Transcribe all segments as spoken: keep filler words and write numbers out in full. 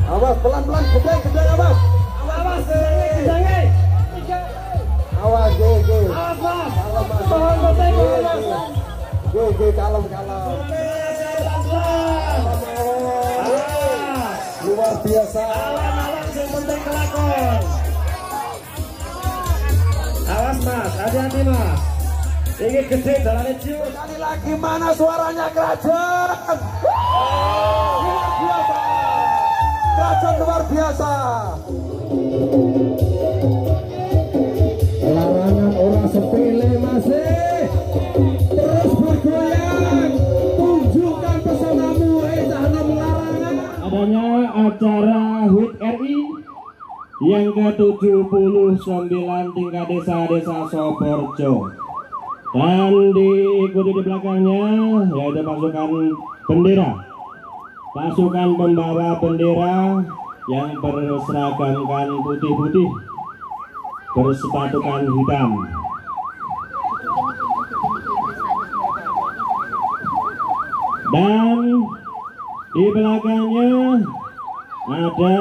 Awas pelan-pelan gedang gedang awas. Awas gedang. Awas ge ge. Awas Mas. Mohon bertemu Mas. Ge ge kalem kalem. Luar biasa. Alam-alam yang penting kelakon. Awas Mas, hati-hati Mas. Ini gede dalamnya cium. Sekali lagi mana suaranya kerajaan? Luar biasa. Kerajaan luar biasa. Larangan orang sepele masih terus bergoyang. Tunjukkan pesonamu, eh jangan larangan. Adanya acara H U T R I yang ke tujuh puluh sembilan tingkat desa-desa Soborjo, dan diikuti di belakangnya yaitu pasukan bendera, pasukan pembawa bendera yang berseragamkan putih-putih, bersepatukan hitam. Dan di belakangnya ada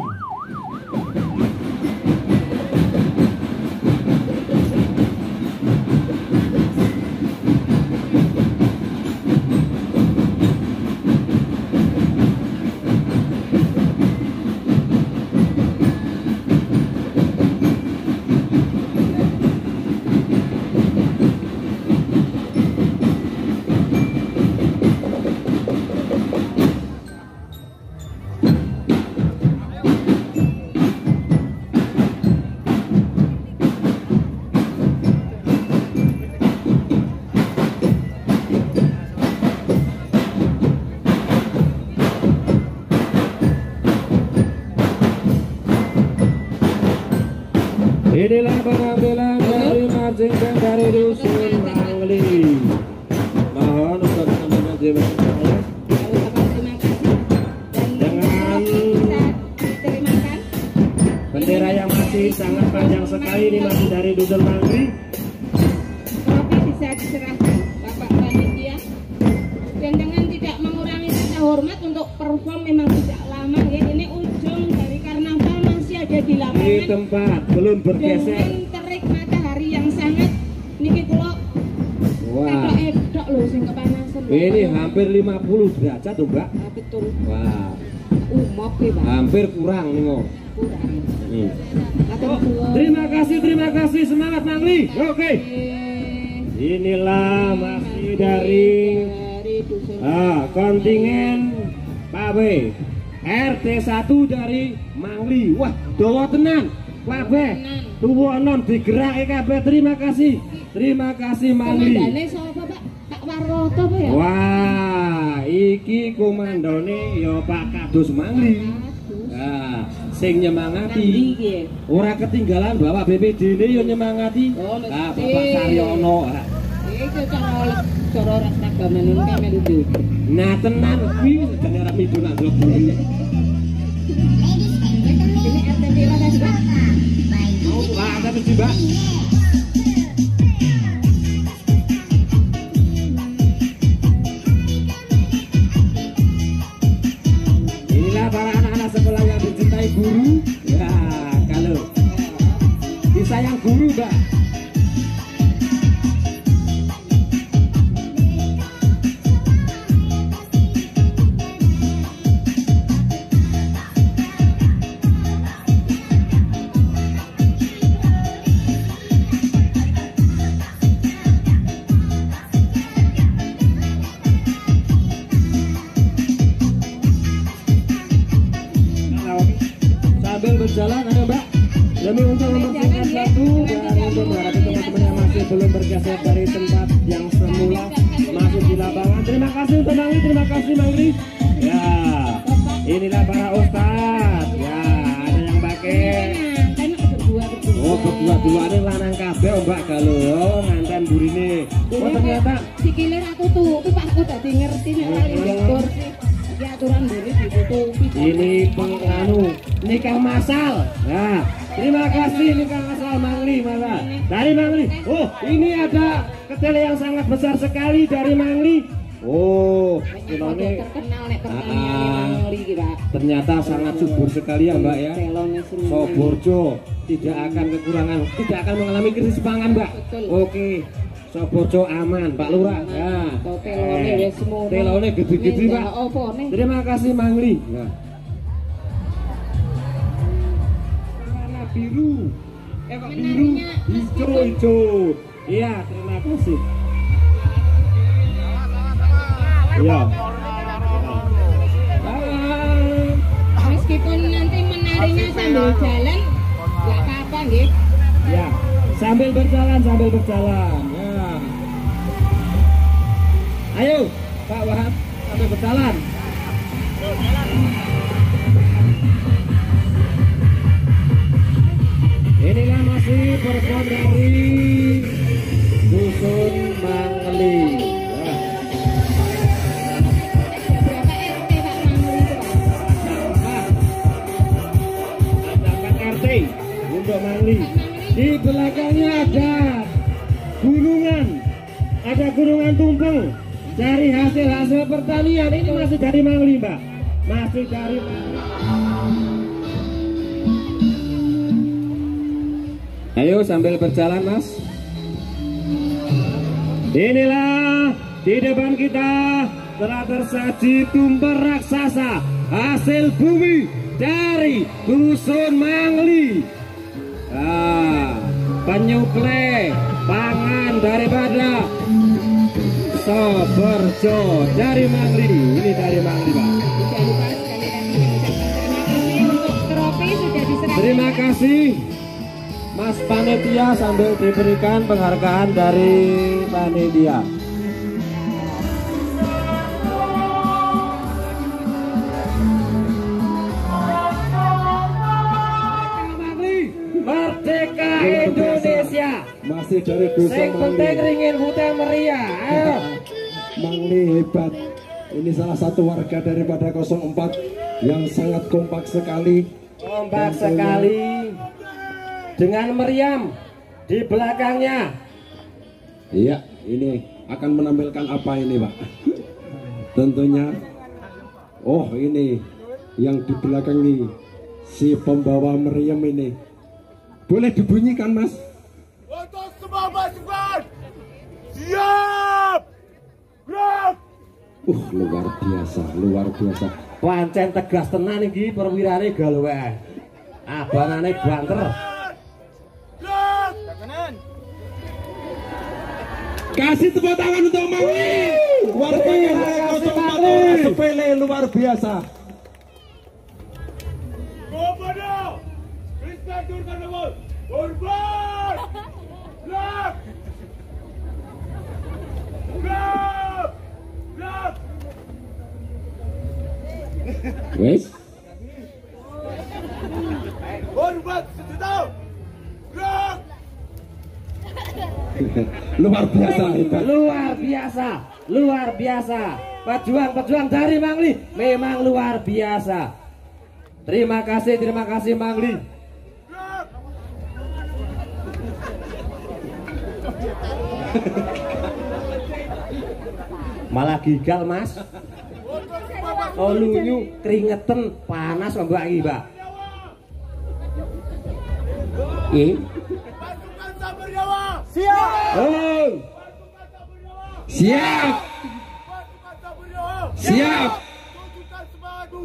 inilah penampilan dari majikan dari dusun Mangli. Mohon untuk teman-teman dengan bendera yang masih sangat panjang sekali, ini masih dari dusun Mangli. Trofi bisa diserahkan Bapak Panitia, dan dengan tidak mengurangi rasa hormat untuk perform memang tidak lama ya. Ini ujung dari karnaval masih ada di lapangan. Di tempat belum bergeser. Dengan terik matahari yang sangat niki kula. Wah. Edok loh sing kepanasan. Ini hampir lima puluh derajat tuh, Mbak. Ah, betul. Wah. Umop ya, Pak. Hampir kurang nih, Ngo. Kurang. Hmm. Oh, terima kasih, terima kasih, semangat Mangli. Oke. Inilah masih dari ah, kontingen Pak B, R T satu dari Mangli. Wah, dawa tenan. Pak B, tuwa non digerake kabeh. Terima kasih. Terima kasih Mangli. Komandane sapa, Pak? Pak Waroto apa ya? Wah, iki komandone ya Pak Kadus Mangli. Nah, sing nyemangati. Ora ketinggalan Bapak B P D ini yo nyemangati. Nah, Bapak Saryono. Iki cara cara ragaman ini kan melu dhewe. Nah, tenan kuwi jane ora midu nak blok iki. Ini R T P lah guys, Pak. Mau Pak, ada mesti, Mbak. Inilah para anak-anak sekolah yang dicintai guru. Ya, kalau disayang guru, Mbak. Berjalan ada Mbak, demi untuk mempersingkat waktu dan untuk menghadapi teman-teman yang masih belum bergeser dari tempat yang semula masuk di lapangan. Terima kasih untuk Mangli, terima kasih Mangli. Ya, inilah para ustadz. Ya, ada yang pakai. Oh, berdua-dua ini lanang kabeh Mbak kalau oh, nganten burine. Oh ternyata sikilir aku tuh, aku Pak aku tadi ngerti nek lari jebor sih. Ya aturan dhewe ditutupi. Ini penganu nikah masal. Nah, terima kasih nikah masal Mangli, Mala. Dari Mangli. Oh, ini ada ketel yang sangat besar sekali dari Mangli. Oh, ini terkenal nek pertanian Mangli iki, Pak. ternyata sangat subur sekali ya Mbak ya. Telonnya semua. Soborjo tidak akan kekurangan, tidak akan mengalami krisis pangan Mbak. Betul. Oke, Soborjo aman Pak Lurah. Ya. Tuh, telonnya wis semua. Telonnya gede-gede Pak. Apa nih? Terima kasih Mangli. Ya. Warna biru, eh kok biru, hijau hijau. Iya, terima kasih. Iya. Meskipun nanti menarinya sambil jalan, nggak apa-apa nggih. Ya, sambil berjalan, sambil berjalan. Ya. Ayo, Pak Wahab, sambil berjalan. Inilah masih perform dari Dusun Mangli. Ya. Berapa R T Pak Mangli itu Pak? Ada R T untuk Mangli. Di belakangnya ada gunungan, ada gunungan tumpeng. Dari hasil-hasil pertanian ini masih dari Mangli, Mbak. Masih dari Mangli. Ayo sambil berjalan Mas. Inilah di depan kita telah tersaji tumpeng raksasa hasil bumi dari Dusun Mangli. Ah, penyuplai pangan daripada Soborjo dari Mangli. Ini dari Mangli Pak. Tidak lupa sekali lagi mengucapkan terima kasih untuk trofi sudah diserahkan. Terima kasih Mas Panitia sambil diberikan penghargaan dari Panitia. Merdeka Indonesia. Masih dari Dusun Yang penting Mangli. ringin putih meriah. Ayo. Mangli hebat. Ini salah satu warga daripada nol empat yang sangat kompak sekali. Kompak sekali. Dengan meriam di belakangnya. Iya, ini akan menampilkan apa ini Pak? Tentunya, oh ini yang di belakang ini si pembawa meriam ini. Boleh dibunyikan Mas? Untuk semua pasukan siap, gerak. Uh, luar biasa, luar biasa. Pancen tegas tenan iki perwirane galwe. Abanane banter. Gerak. Kanan. Kasih tepuk tangan untuk Mangli. Warga yang nol empat orang sepele luar biasa. Komodo. Inspektur Karnaval. Korban. Gerak. Gerak. Gerak. Wes, Korban sejuta. Gerak. luar biasa hebat. Luar biasa, luar biasa. Pejuang-pejuang dari Mangli memang luar biasa. Terima kasih, terima kasih Mangli. Gerak. Malah gigal Mas. Untuk semua pasukan Oh lunyu, keringetan, panas kok Mbak iki, Mbak. Ih. pasukan sabar nyawa. Siap. Oh. Pasukan sabar nyawa. Siap, Pasukan sabar nyawa. siap. Tunjukkan semangatmu.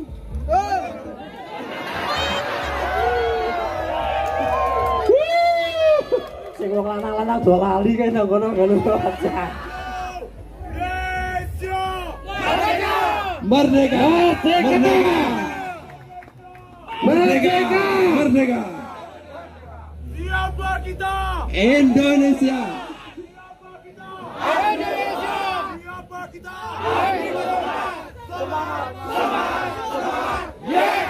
Sing wong lanang-lanang do lali kae nang kono ngono aja. Indonesia. Merdeka, merdeka, merdeka, merdeka. Siapa kita? Indonesia. Siapa kita? Indonesia. Siapa kita? Indonesia. Semangat, semangat, semangat. Yes.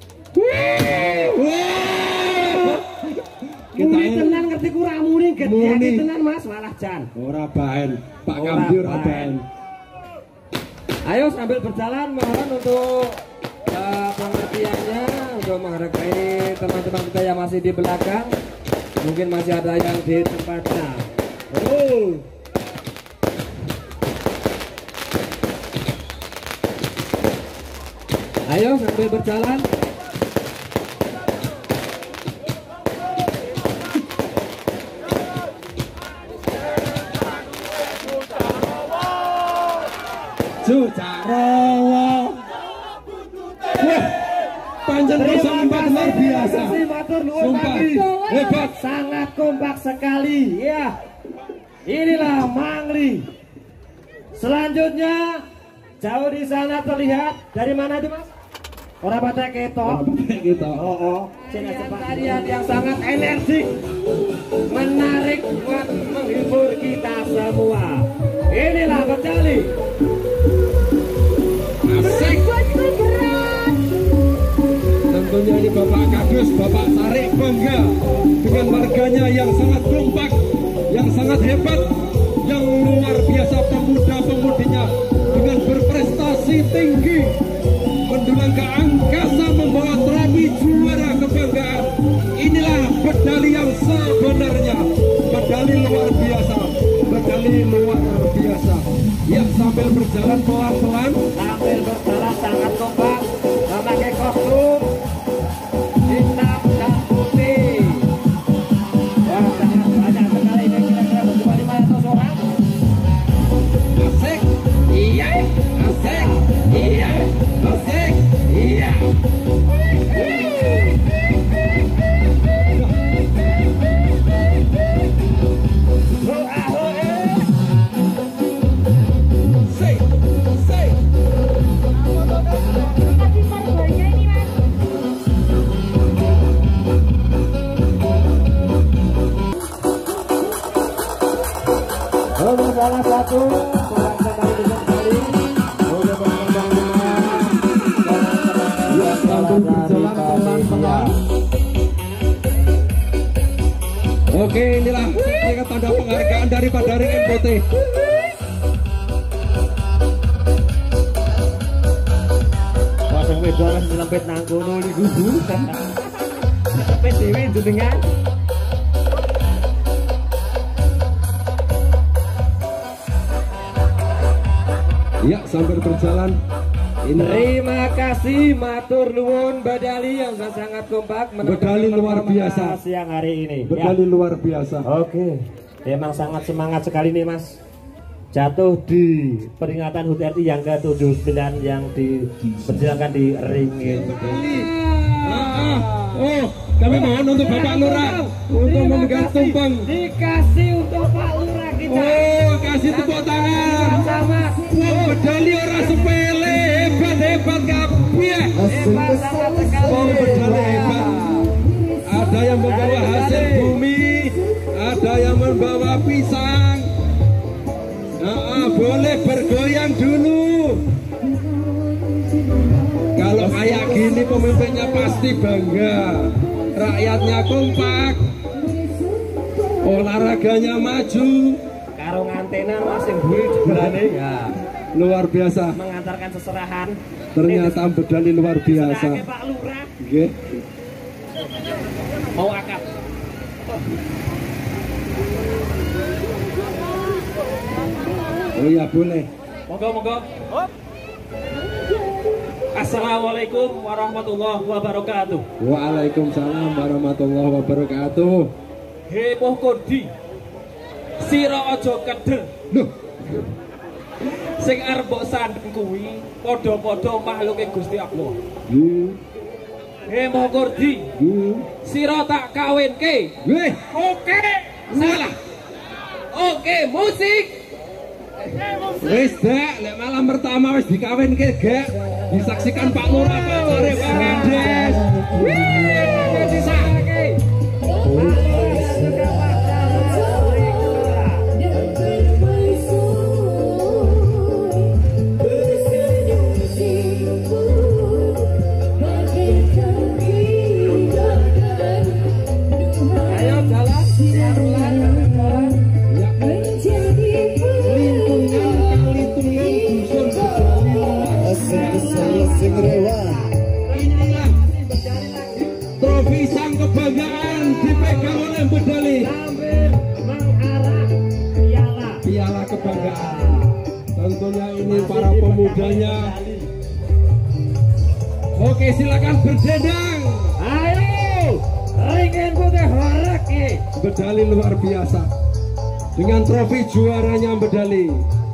Kita Muni tenan ngerti kurang muni gede Muni. tenan Mas malah jan. ora baen, Pak Ora Kamdi ora baen. baen. Ayo sambil berjalan mohon untuk uh, pengertiannya untuk menghargai teman-teman kita yang masih di belakang. Mungkin masih ada yang di tempatnya. Oh. Ayo sambil berjalan. Jucarowo. Wah, panjang bisa empat luar biasa. Sumpah, hebat. Sangat kompak sekali. Ya, inilah Mangli. Selanjutnya jauh di sana terlihat dari mana itu Mas? Orang pada ketok. Gitu. Oh, oh. Tarian yang sangat energik, menarik buat menghibur kita semua. Inilah Bedali. Asik. Tentunya ini Bapak Kadus, Bapak Tarik bangga dengan warganya yang sangat kompak, yang sangat hebat, yang luar biasa pemuda-pemudinya dengan berprestasi tinggi, mendulang ke angkasa membawa trofi juara kebanggaan. Inilah Bedali yang sebenarnya, Bedali luar biasa, Bedali luar biasa. Ya, sambil berjalan pelan-pelan, Sambil berjalan sangat kompak, memakai kostum hitam dan putih. Wah, sangat banyak sekali ini, kira-kira berjumpa lima ratus orang. asik, iya, asik, iya, asik, iya. Say, say. Untuk salah satu kurang sekali dengan kali udah berkembang Ya, sambil berjalan pelan-pelan. Oke, inilah sertifikat tanda penghargaan dari Padaring M P T. Pasang wedoan nyelempet nang kono li gugu. Nyelempet dhewe jenengan. Ya, sambil berjalan. Ini Terima kasih matur nuwun Bedali yang sangat kompak Bedali luar biasa. siang hari ini. Bedali luar biasa. Ya. Oke, memang sangat semangat sekali nih Mas. Jatuh di peringatan H U T R I yang ke tujuh puluh sembilan yang diperjalankan di ring ini. Ah, oh, kami mohon untuk Bapak Lurah untuk memegang tumpeng. Dikasih untuk Pak Lurah kita. Oh, kasih tepuk tangan. Sama. Wah, Bedali ora sepele, hebat-hebat kabeh. Hebat sangat sekali. Oh, Bedali hebat. Ada yang membawa hasil bumi, ada yang membawa pisang. Nah, boleh bergoyang dulu. Kalau kayak gini pemimpinnya pasti bangga, rakyatnya kompak, olahraganya maju. Karo ngantena masih buri jebrane ya. Luar biasa. Mengantarkan seserahan. Ternyata Bedali luar biasa. Serahke Pak Lurah Nggih. mau akad. Oh iya boleh. Monggo monggo. Assalamualaikum warahmatullahi wabarakatuh. Waalaikumsalam warahmatullahi wabarakatuh. Heboh kodi. Sira aja keder. Loh, Sing arep mbok sandeng kuwi padha-padha makhluke Gusti Allah. yu, Heboh kodi. yu, Sira tak kawinke. weh, Oke. Salah. Oke, musik. wis dak, lek malam pertama wis dikawinke gak, disaksikan Pak Lurah, Pak Sore, Pak Kades. Wih, disahke. Ayo jalan, jalan, jalan. Ya, lintungan kalitungan dusun Bedali. Inilah trofi sang kebanggaan dipegang oleh Bedali. Sambil mengarah piala. Piala kebanggaan. Tentunya ini para pemudanya Oke, silakan berdendang. Ayo, ringen putih horaki. Medali luar biasa dengan trofi juaranya medali.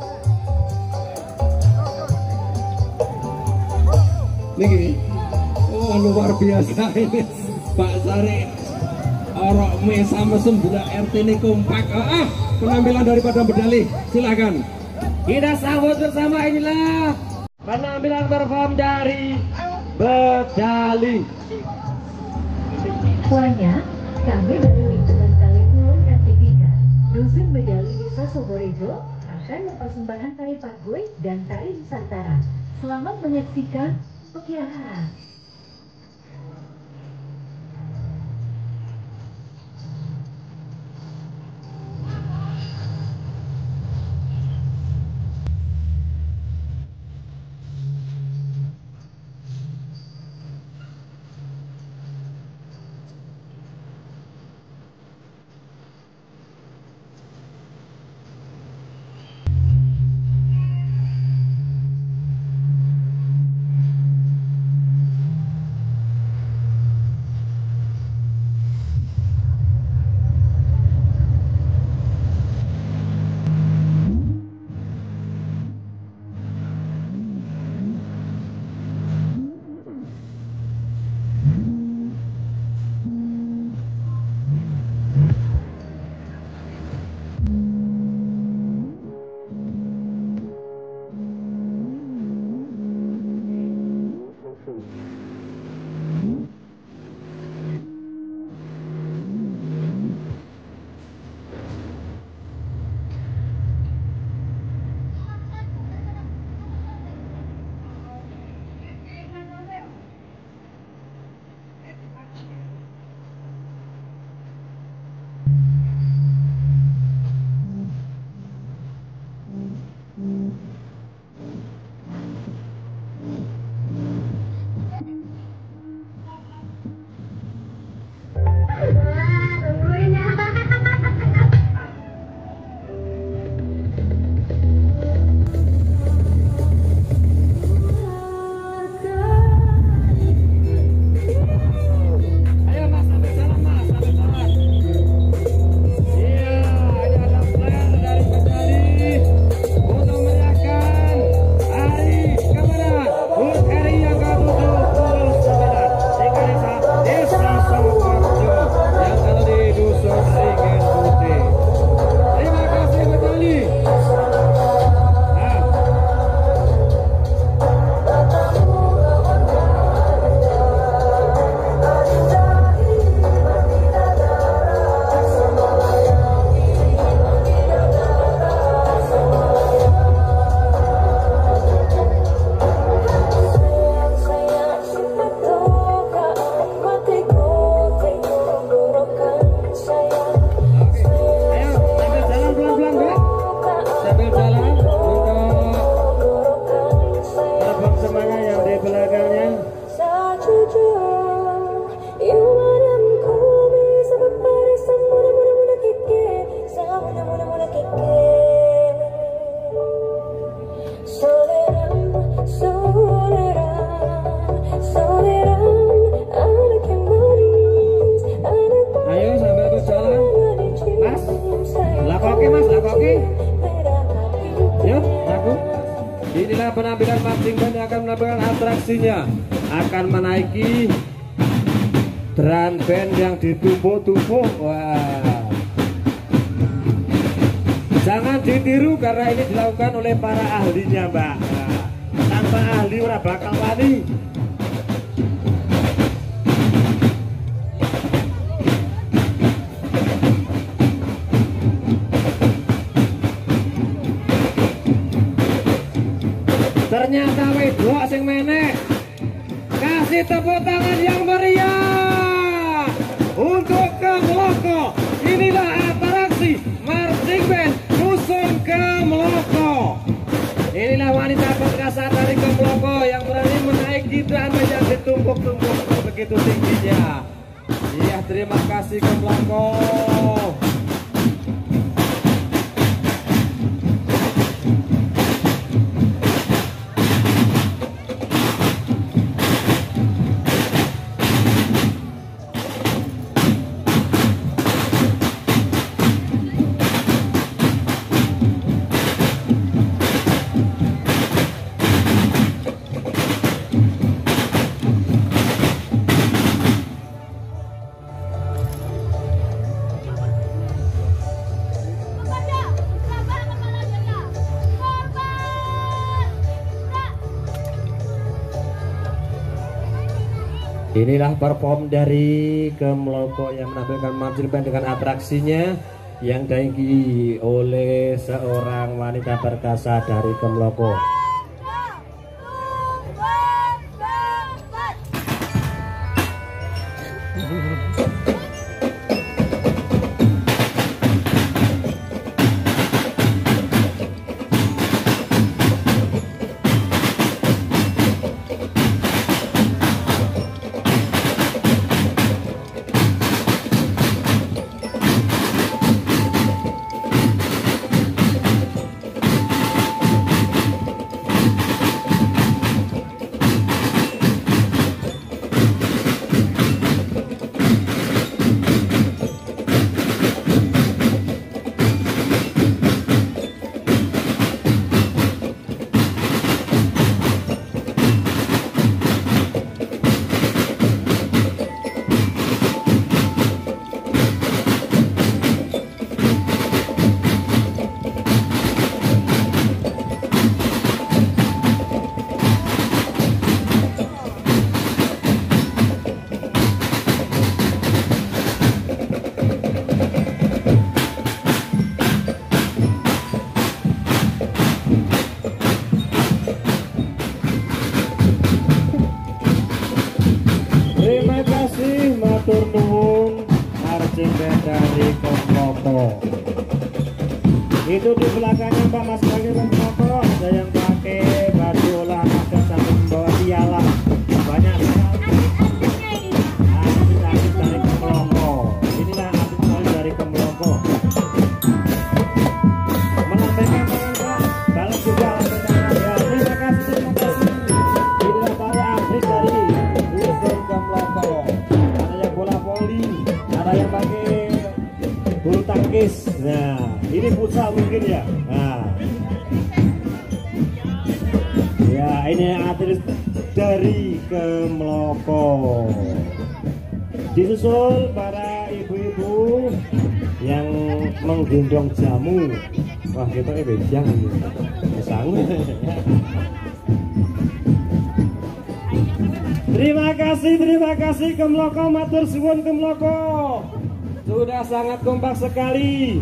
Niki, oh luar biasa ini Pak Sari. Orok mesa mesem budak R T ini kompak. Ah, penampilan daripada medali, silakan. Kita sambut bersama, inilah penampilan perform dari medali. Semuanya, kami dari Lingkungan Tali Pulung R T tiga, Dusun Medali Desa Soborejo akan mempersembahkan tari Pagoy dan tari Nusantara. Selamat menyaksikan pekiaran. Inilah penampilan marching band yang akan menampilkan atraksinya, akan menaiki drum band yang ditumpuk-tumpuk. Wah, jangan ditiru karena ini dilakukan oleh para ahlinya, Mbak. Nah, tanpa ahli ora bakal wani. Ternyata wedok sing menek. Kasih tepuk tangan yang meriah untuk Kemloko. Inilah atraksi marching band Dusun Kemloko. Inilah wanita perkasa dari Kemloko yang berani menaiki drum yang ditumpuk-tumpuk begitu tingginya. Iya, terima kasih Kemloko. Inilah perform dari Kemloko yang menampilkan marching band dengan atraksinya yang diinggi oleh seorang wanita perkasa dari Kemloko. Matur nuwun marching band dari Kemloko. Itu di belakangnya Pak Mas Kaki Kemloko ada yang pakai baju olahraga sambil membawa piala. Banyak sekali artis-artis dari Kemloko. Inilah artis dari Kemloko. Menampilkan tangan Pak, balas juga tangan. Ya, terima kasih, terima kasih. Inilah para artis dari Dusun Kemloko. Bola voli, ada yang pakai bulu tangkis. Nah, ini futsal mungkin ya. Nah, ya ini atlet dari Kemloko. Disusul para ibu-ibu yang menggendong jamu. Wah, kita ini bejang ini. Sanggup. Terima kasih, terima kasih Kemloko, matur suwun Kemloko. Sudah sangat kompak sekali.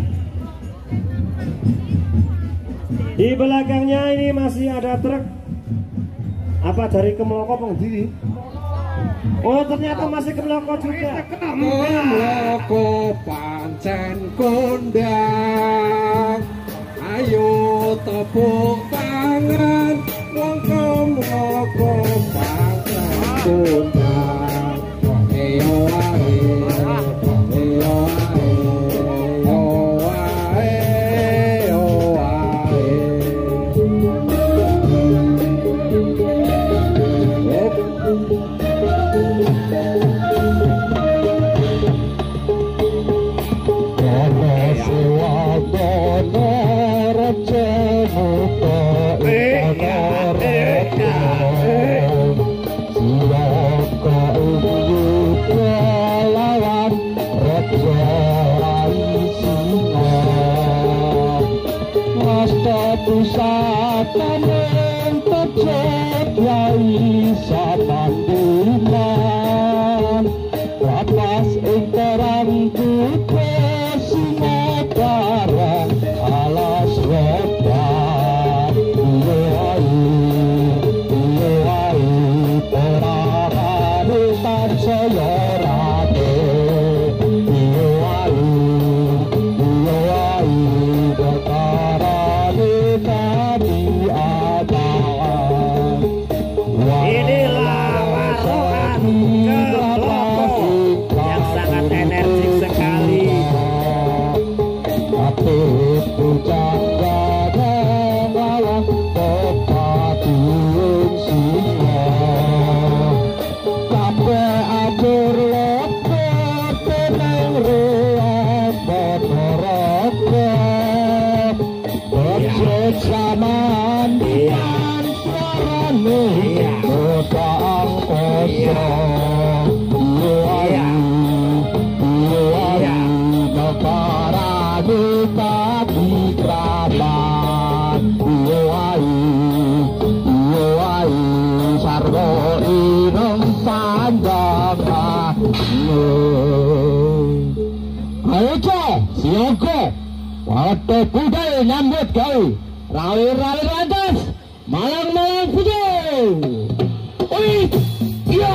Di belakangnya ini masih ada truk. Apa dari Kemloko pengdi? Oh, ternyata masih Kemloko juga. Kemloko pancen kondang. Ayo tepuk tangan wong Kemloko pancen kondang. Eyo ae, eyo ae, eyo ae, eyo ae. Pusatan yang tercet wai samandulan lapas ingkaran kutu sinagara alas roda iwai iwai terarani tanseyorade iwai iwai bertarani Inilah warokan Kemloko yang sangat energik sekali. Zaman yang suarane kosong kosong iya iya negara kita di kerabat iya iya sarwo inem sandal Ayo cok, sioko, foto budaya nyambut kau, rawi-rawi atas, malang-malang putih. Oi, ya,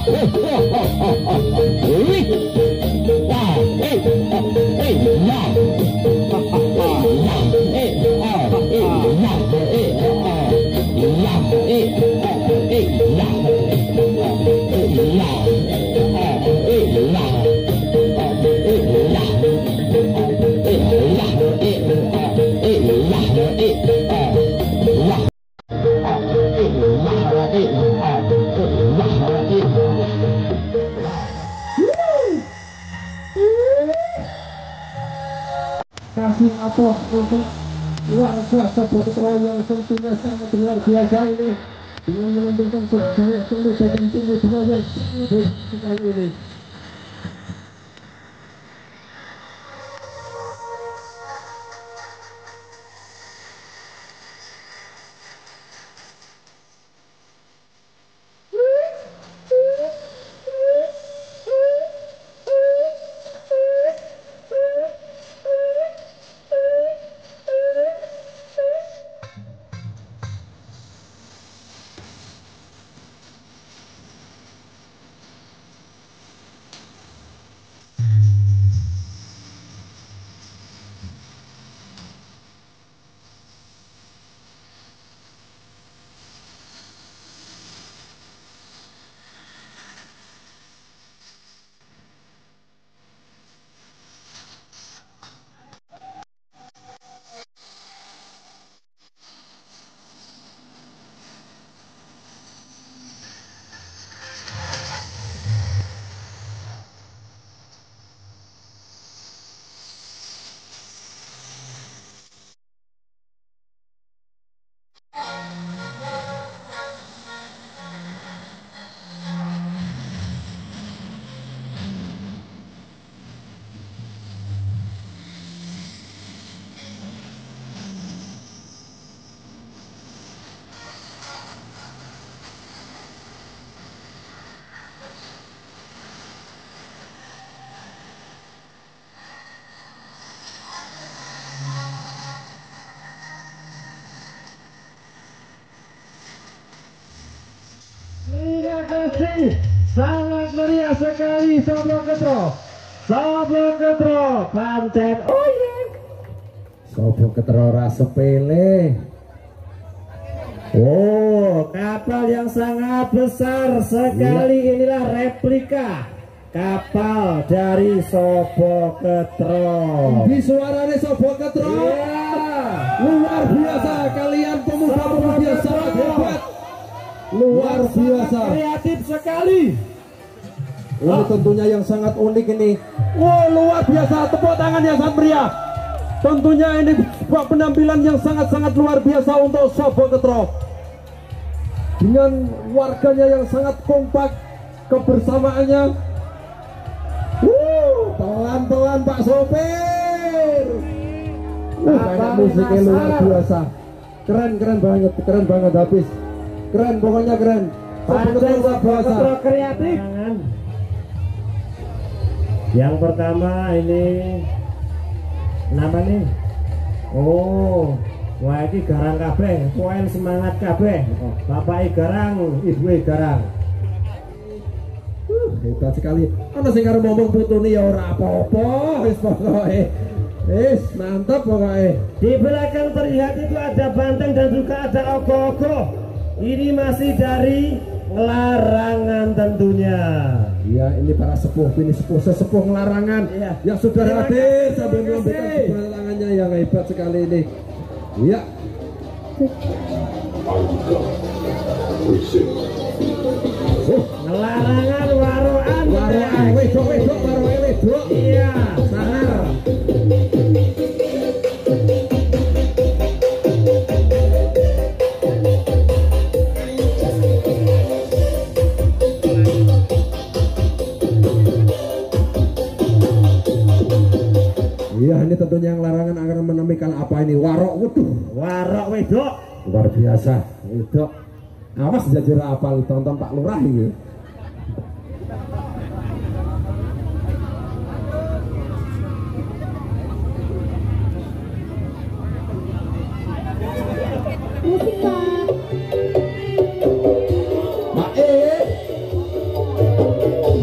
oi, ya, eh, eh, ya, kasih apa untuk luar biasa Putra yang tentunya sangat luar biasa ini dengan menunjukkan sukses tulus dan tinggi yang sangat sekali ini. Sangat meriah sekali Sobo Ketro, Sobo Ketro, Panten Uyek. Sobo Ketro rasa sepele. Oh, kapal yang sangat besar sekali. Ya. Inilah replika kapal dari Sobo Ketro. Di suaranya Sobo Ketro. Ya. Luar biasa kalian pemuda-pemuda sangat hebat. Luar biasa, kreatif sekali. Ini oh. Tentunya yang sangat unik ini. Wow, luar biasa, tepuk tangan yang sangat meriah. Tentunya ini sebuah penampilan yang sangat-sangat luar biasa untuk Sobo Ketro. Dengan warganya yang sangat kompak, kebersamaannya. Wuh, pelan-pelan Pak Sopir. Uh, banyak musiknya luar biasa. Keren, keren banget, keren banget habis. Keren, pokoknya keren. Sobo Ketro kreatif. Yang pertama ini kenapa nih? Oh, wah ini garang kabeh, poin semangat kabeh. Bapak garang, ibu garang. Uh, hebat sekali. Ana sing karo ngomong putune ya ora apa-apa, wis pokoke. Wis mantap pokoknya. Di belakang terlihat itu ada banteng dan juga ada ogoh-ogoh. Ini masih dari larangan tentunya. Ya, ini para sepuh, ini sepuh sesepuh larangan ya. Yang sudah hadir sambil memberikan larangannya yang hebat sekali ini. Ya. Oh, larangan waroan. Waroan, wedok wedok waroan wedok. Iya, sangar. Iya, ini tentunya yang larangan akan menemukan apa ini? Warok, waduh, warok wedok. Luar biasa, wedok. Awas jajir apal, tonton Pak Lurah ini.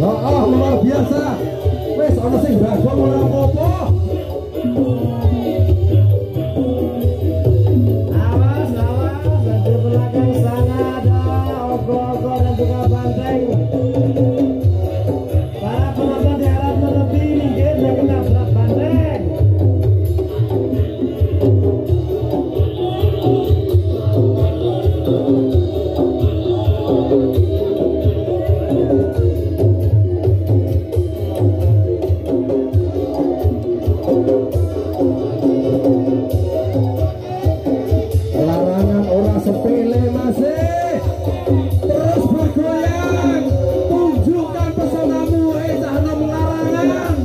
Oh, oh, luar biasa. Wes ana sing bagong ora apa-apa. Awas, awas, di belakang sana ada ogo-ogo dan juga banteng. Para penonton diharap menepi, minggir dan kena berat banteng. Larangan ora sepele masih. Terus bergoyang. Tunjukkan pesonamu, eh cahno larangan.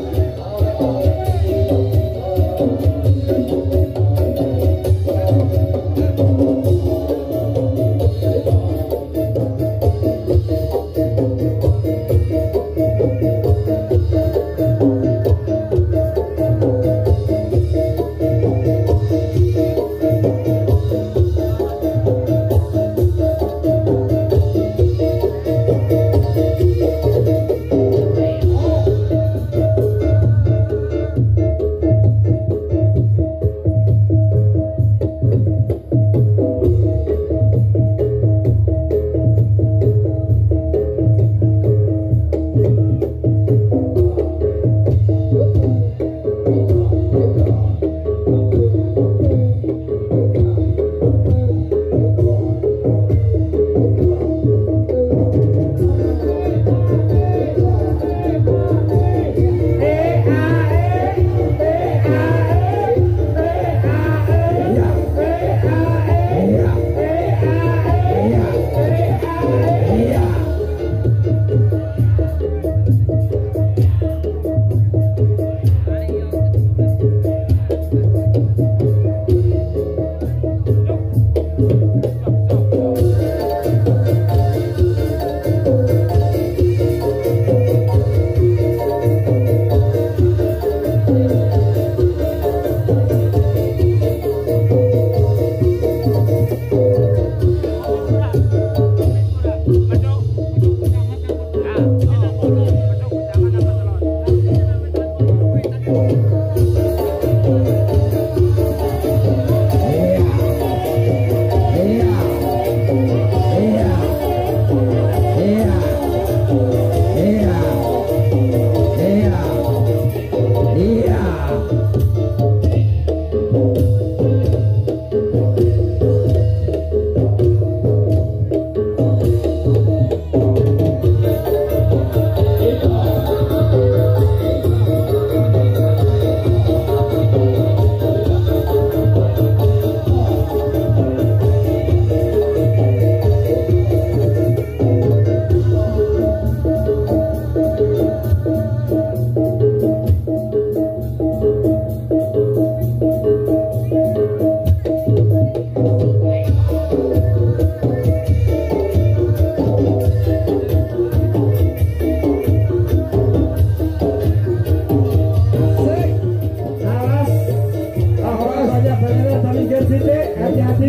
Hati-hati,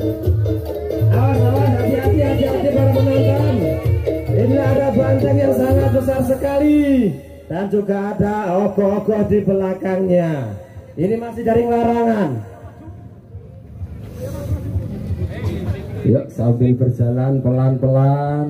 awas awas, hati-hati, hati-hati para penonton. Ini ada banteng yang sangat besar sekali dan juga ada ogoh-ogoh di belakangnya. Ini masih dari larangan. Yuk sambil berjalan pelan-pelan.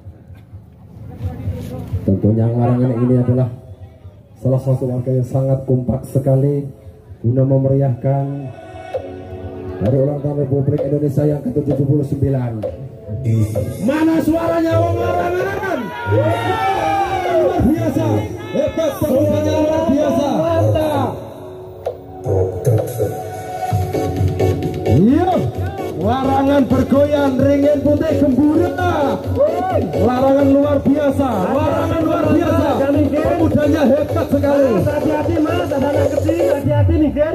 Tentunya larangan ini adalah salah satu warga yang sangat kompak sekali guna memeriahkan hari ulang tahun Republik Indonesia yang ke tujuh puluh sembilan. Mana suaranya wong larangan? Luar biasa, hebat semuanya, luar biasa. Mantap. Iya, larangan bergoyang, ringin putih gembira. Larangan luar biasa, larangan luar biasa. Pemudanya hebat sekali. Mas, hati-hati mas, ada anak kecil, hati-hati nih Ger.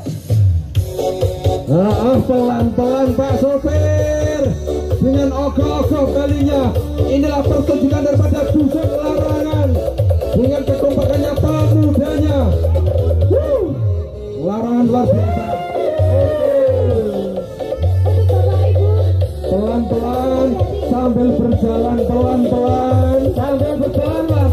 Nah, pelan-pelan Pak sopir. Dengan ogoh-ogoh kalinya, inilah pertunjukan daripada dusun larangan. Dengan kekompakannya pemudanya. Wuh, larangan luar biasa. Pelan-pelan sambil berjalan pelan-pelan Sambil berjalan mas.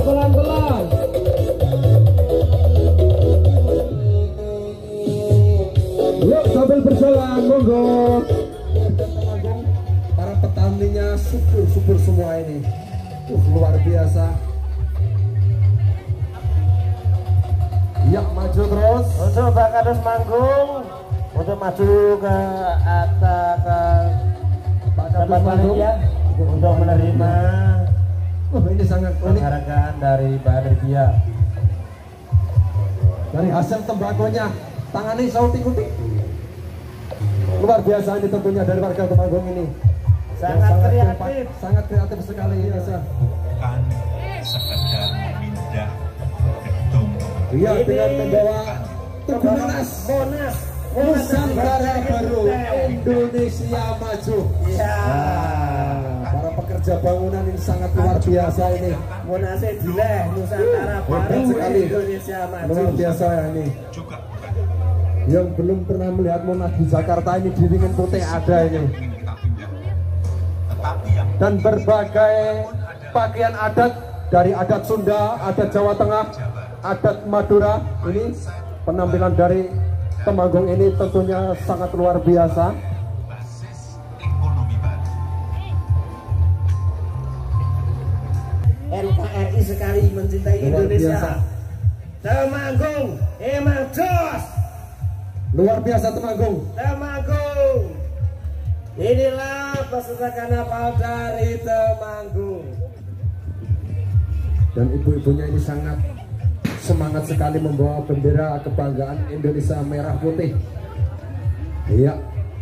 Uh, luar biasa. Ya, maju terus. Untuk Bakades manggung, untuk maju ke atas ke tempat panitia untuk menerima Oh, ini sangat unik. penghargaan dari panitia. Dari hasil tembagonya, tangannya sauting-uting. Luar biasa ini tentunya dari warga Temanggung ini. Sangat Yang kreatif. kompak, sangat kreatif sekali ya. Bukan sekedar memindah gedung. Iya, Ini dengan membawa Tugu Monas, Monas, Monas, Nusantara Baru, Indonesia Maju. Ya. Nah, para pekerja bangunan ini sangat luar biasa ini. Monasnya dileh Nusantara Baru Hebat sekali. Indonesia Maju. Luar biasa ya ini. Juga Yang belum pernah melihat Monas di Jakarta ini di ringin putih ada ini. ingin kita pindah. Tetapi yang Dan berbagai pakaian adat dari adat Sunda, adat Jawa Tengah, adat Madura, ini penampilan dari Temanggung ini tentunya sangat luar biasa. basis ekonomi baru. N K R I sekali mencintai Luar Indonesia. biasa. Temanggung, emang jos. Luar biasa Temanggung. Temanggung. Inilah peserta karnaval dari Temanggung. Dan ibu-ibunya ini sangat semangat sekali membawa bendera kebanggaan Indonesia merah putih. Iya,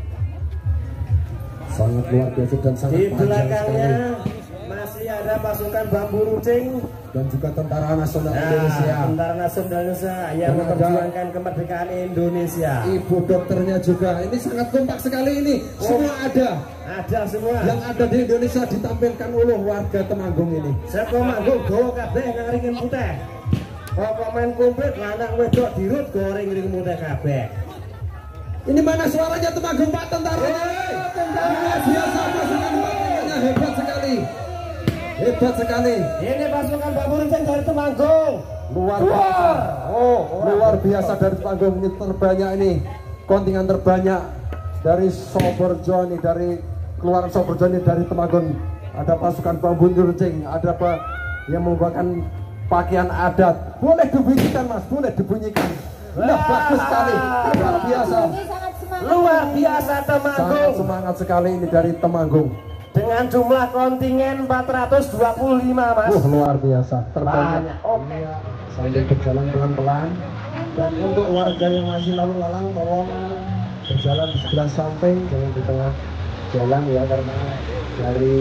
sangat luar biasa dan sangat Di panjang belakangnya sekali. masih ada pasukan bambu runcing. Dan juga Tentara Nasional Nah, Indonesia. Tentara Nasional Indonesia yang Dan ada- memperjuangkan kemerdekaan Indonesia. Ibu dokternya juga. Ini sangat kompak sekali ini. Semua ada. Ada semua. Yang ada di Indonesia ditampilkan oleh warga Temanggung ini. Sekomanggung gowo kabeh ngaringin putih. Apa main komplit lanang wedok dirut goreng ring putih kabeh. Ini mana suaranya Temanggung Pak tentaranya? Luar biasa pasukan tentaranya hebat sekali. Hebat sekali. Ini pasukan bambu runcing dari Temanggung. Luar biasa. Oh, luar biasa dari Temanggung ini terbanyak ini. Kontingen terbanyak dari Soberjo ini, dari keluaran Soberjo ini dari Temanggung. Ada pasukan bambu runcing, ada apa yang menggunakan pakaian adat. Boleh dibunyikan Mas, boleh dibunyikan. Nah, bagus sekali. Luar biasa. Luar biasa Sangat Temanggung. semangat sekali ini dari Temanggung. Dengan jumlah kontingen empat ratus dua puluh lima, Mas. Wah, luar biasa. Terbanyak. Banyak. Oke. Sambil berjalan pelan-pelan. Dan untuk warga yang masih lalu lalang tolong berjalan di sebelah samping, jangan di tengah jalan ya, karena dari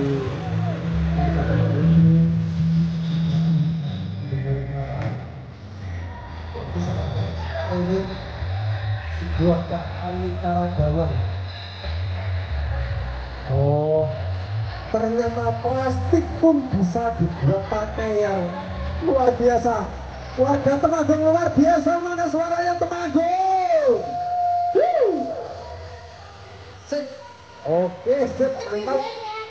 ini sebuah keanekaragaman bawang. Oh, ternyata plastik pun bisa dibuat pakaian. Luar biasa. Warga Temanggung luar biasa. Mana suaranya Temanggung? Wuh. Sip. Oke, sip. Mantap.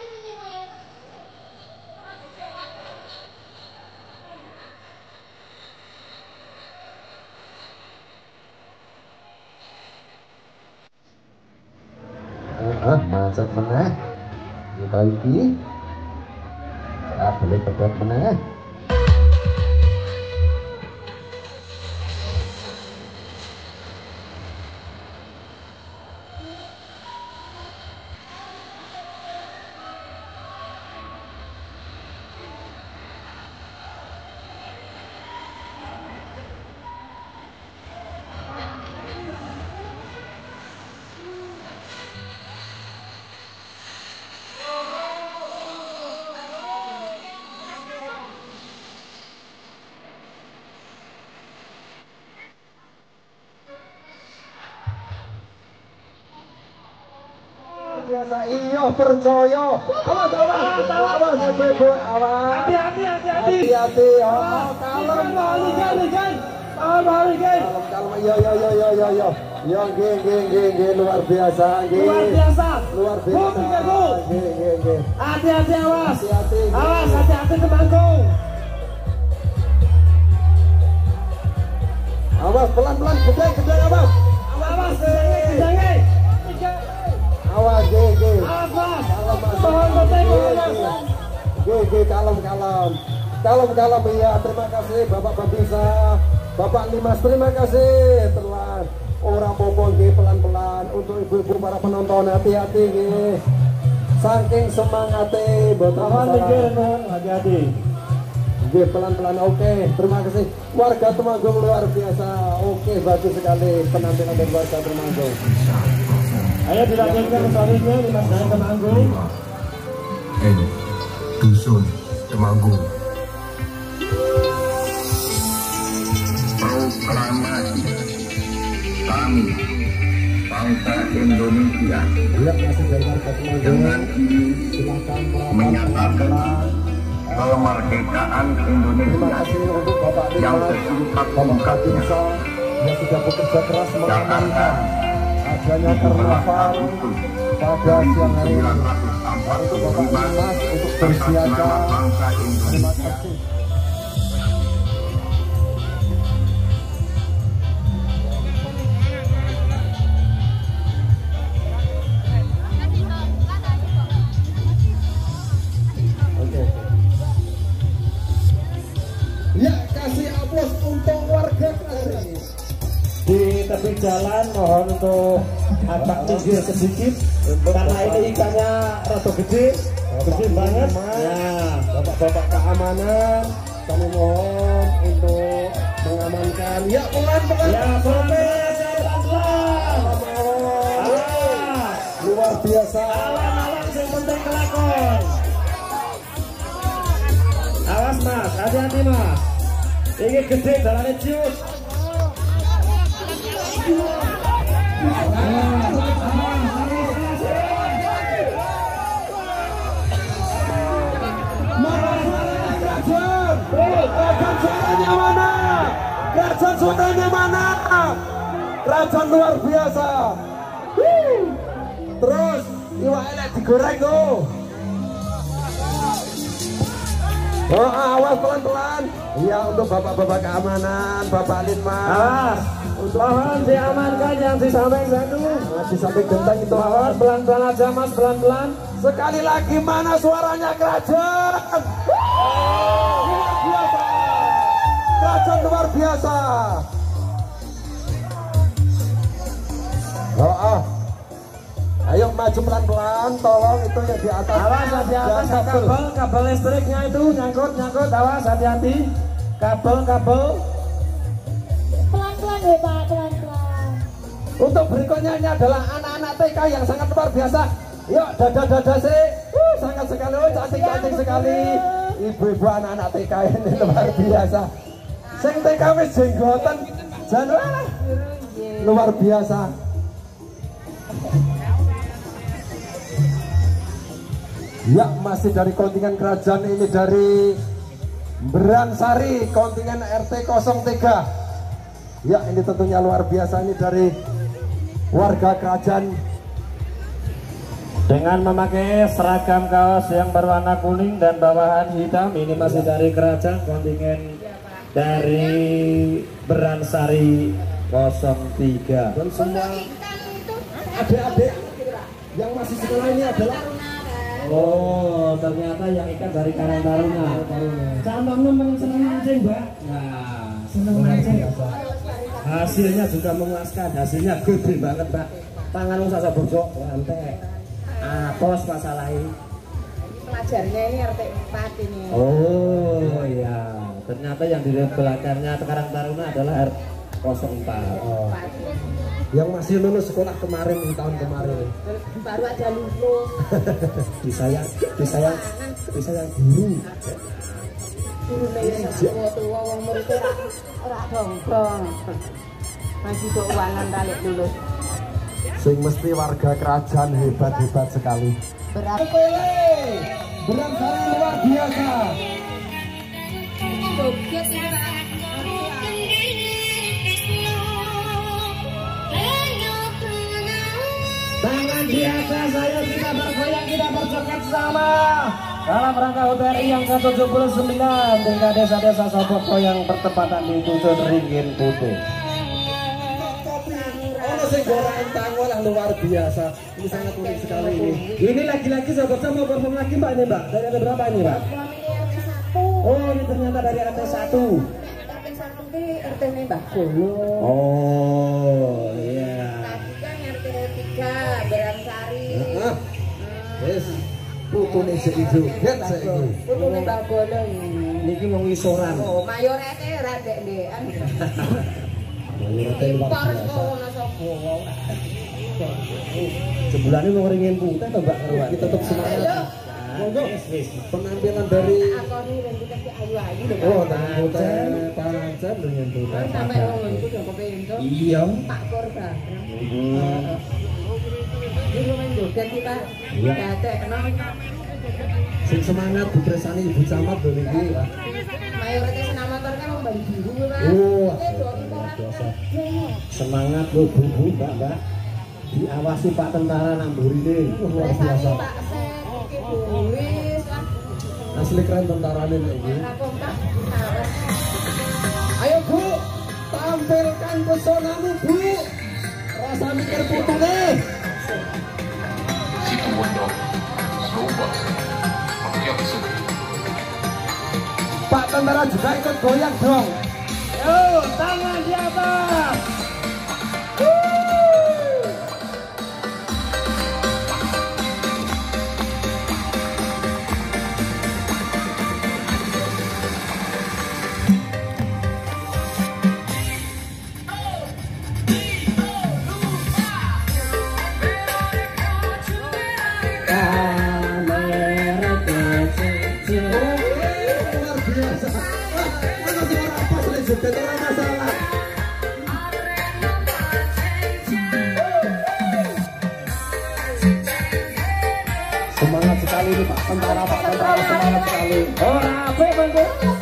Ah, macet meneh. Kita iki. Ah, boleh pedot meneh. Biasa iya percaya. Awas awas awas ibu awas. Hati-hati, hati-hati. Hati-hati ya. Kalem Balik, balik, guys. Ah, balik, guys. kalem kalem yo yo yo yo yo yo. Yo nggih nggih nggih nggih luar biasa nggih. Luar biasa. Luar Bu, biasa. tiga, Bu. Nggih nggih nggih. Hati-hati, awas. Hati-hati. Awas, hati-hati Temanggung. Awas pelan-pelan gede gede awas. Awas, jangan, Awas nggih nggih. awas, Mas. Kalem Mas. Mohon bertengok, Mas. Nggih Oke, kalem-kalem. Kalem-kalem ya. Terima kasih Bapak Babinsa, Bapak Limas, terima kasih. Terus orang popon pelan-pelan untuk ibu-ibu para penonton, hati-hati nggih. Saking semangatnya boten masalah. Hati-hati. Nggih, pelan-pelan. Oke, terima kasih. Warga Temanggung luar biasa. Oke, bagus sekali penampilan dari warga Temanggung. Ayo dilanjutkan selanjutnya di Mas Daya Temanggung. Ini dusun Temanggung. Proklamasi kami bangsa Indonesia Lihat masih dari warga Temanggung. dengan ini Silakan menyatakan kemerdekaan Terima Indonesia kasih untuk Bapak yang Limas, sesingkat-singkatnya Babinsa yang sudah bekerja keras Jakarta mengamankan adanya karnaval pada siang hari ini. Untuk Bapak Limas untuk bersiaga. bangsa Terima Indonesia. kasih. Oke. Ya, kasih aplaus untuk warga kasih. Di tepi jalan mohon untuk agak minggir sedikit karena ini ikannya rada gede, gede banget. Ya, bapak-bapak keamanan, kami mohon untuk mengamankan. Ya, pelan-pelan. Ya, pelan-pelan. Mohon. Luar biasa. Awan-awan yang penting kelakon. Awas mas, hati-hati mas. Ini gede jalannya ciut. Kerajaan, kerajaan suaranya mana? Kerajaan suaranya mana? Kerajaan luar biasa. Wuh. Terus iwak elek digoreng tuh. Oh, awas pelan-pelan. Iya, untuk bapak-bapak keamanan, Bapak Limas. Awas, mohon diamankan yang di samping satu. Nah, di samping genteng itu Awas, awas. pelan-pelan aja mas, pelan-pelan. Sekali lagi, mana suaranya kerajaan? Luar biasa. Kerajaan luar biasa. Oh, oh. Ayo maju pelan-pelan, tolong itu yang di atas. Awas, di atas Jangan kabel, kabel listriknya itu nyangkut, nyangkut. Awas, hati-hati. Kabel, kabel. Pelan-pelan ya Pak, pelan-pelan. Untuk berikutnya ini adalah anak-anak T K yang sangat luar biasa. Yuk, dada-dada sih. Uh, sangat sekali, oh, cantik-cantik sekali. Ibu-ibu anak-anak T K ini luar biasa. Sing T K wis jenggoten, jan walah. Luar biasa. Ya, masih dari kontingen kerajaan ini dari Beransari, kontingen R T nol tiga. Ya, ini tentunya luar biasa, ini dari warga kerajaan Dengan memakai seragam kaos yang berwarna kuning dan bawahan hitam. Ini masih dari kerajaan, kontingen dari Beransari nol tiga. dan semua adik-adik yang masih sekolah ini adalah Oh, ternyata yang ikan dari Karang Taruna. Contohnya memang senang mancing, Mbak. Nah, senang mancing. Hasilnya juga memuaskan, hasilnya gede banget, Mbak. Tanganmu sasa bojok, lantai. Apos masalahnya. Pelajarnya ini R T empat ini. Oh iya, ternyata yang di belakangnya Karang Taruna adalah R nol empat. oh, yang masih lulus sekolah kemarin, tahun kemarin. Baru aja lulus. disayang, disayang, disayang guru. Gurune ya tua-tua wong muridé ora ora dongkong. Masih keuangan balik lulus. Sing mesti warga kerajaan hebat-hebat sekali. Berapa? Beransari luar biasa. Joget ya, Pak. Tangan di atas, ayo kita bergoyang, kita berjoget sama dalam rangka U T R I yang ke tujuh puluh sembilan tingkat desa-desa Soboko yang bertepatan di Dusun Ringgin Putih. Kopi, ono sing goreng tanggul yang luar biasa. Ini sangat unik sekali ini. Ini lagi-lagi sahabat saya mau perform lagi Mbak ini Mbak. Dari ada berapa ini Mbak? Oh ini ternyata dari R T satu. R T satu ini R T-nya Mbak Golo. Oh iya. Tadi kan R T tiga Berangsari. Heeh. Wis putune sing joget saiki. Putune Mbak Golo ini. Niki wong isoran. Oh, mayorete ra ndek-ndekan. Mayorete luar Par biasa. kono sapa wae. Sebulan ini mau ringin putih atau Mbak Keruan? Kita tetap semangat. Monggo. Penampilan dari Aku ini dan kita si ayu-ayu lho. oh tangan putih, pancen ringin putih. Sampai wong iku yo kepengin. Iya. Pak Korban. Heeh. Ini main joget kita. Iya. Dadekno. Sing semangat dipresani Ibu Camat lho niki, Pak. Mayoritas senam motor kan wong Bali biru, Pak. Oh, Eh, dua impor biasa. aja. Semangat lho Bu, Bu, Mbak, Mbak. Diawasi Pak tentara nang mburine. Luar biasa. Pak Set, Ibu Wis lah. Asli keren tentarane nek iki. Ora kompak, awas. Ayo Bu, tampilkan pesonamu Bu. Rasa mikir putune. Situwondo, Slowbus, Makiaksu, Pak tentara juga ikut goyang dong. Yo, tangan di atas. Luar biasa. Mana suara apa sih joget ora masalah. Semangat sekali nih Pak tentara, Pak tentara semangat sekali. Ora apa bangku.